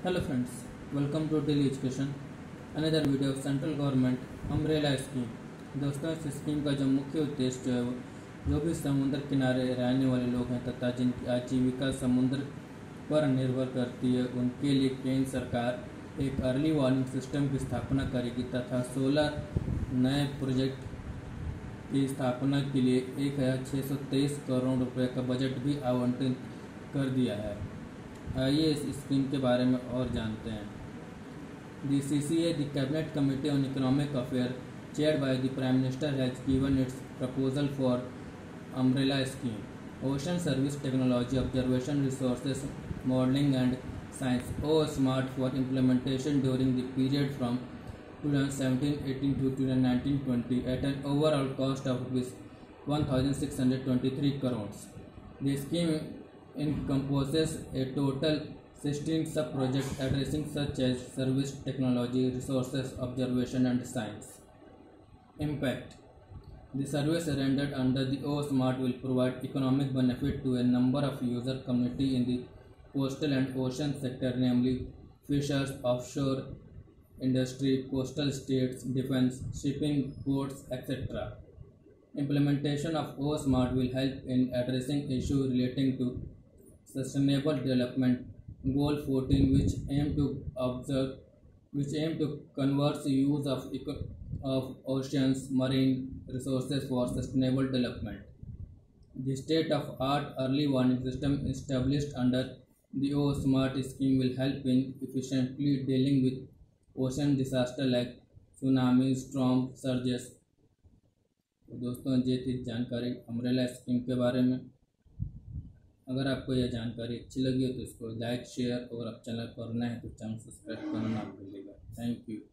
Hello friends, welcome to Daily Education. Another video of central government umbrella scheme. दोस्तों, इस scheme का जो मुख्य उद्देश्य जो है वो जो भी समुद्र किनारे रहने वाले लोग हैं तथा जिनकी आजीविका समुद्र पर निर्भर करती है उनके लिए केंद्र सरकार एक अर्ली वार्निंग सिस्टम की स्थापना करेगी तथा 16 नए प्रोजेक्ट की स्थापना के लिए 1623 करोड़ रुपए का बजट भी आवंटित कर दिया है। आइए इस स्कीम के बारे में और जानते हैं। The CCA, the Cabinet Committee on Economic Affairs, chaired by the Prime Minister, has given its proposal for umbrella scheme, Ocean Service Technology, Observation Resources, Modeling and Science, OSMART, for implementation during the period from 2017-18 to 2019-20 at an overall cost of Rs 1,623 crores. The scheme encompasses a total 16 sub-projects addressing such as service, technology, resources, observation and science. Impact. The service rendered under the OSMART will provide economic benefit to a number of user community in the coastal and ocean sector, namely fishers, offshore industry, coastal states, defense, shipping, ports, etc. Implementation of OSMART will help in addressing issues relating to Sustainable Development Goal 14, which aim to convert the use of oceans, marine resources for sustainable development. The state-of-art early warning system established under the OSMART scheme will help in efficiently dealing with ocean disaster like tsunamis, storm surges. तो दोस्तों, ये थी जानकारी umbrella scheme के बारे में। अगर आपको यह जानकारी अच्छी लगी हो तो इसको लाइक शेयर और आप चैनल पर नए हैं तो चैनल सब्सक्राइब करना ना भूलिएगा। Thank you.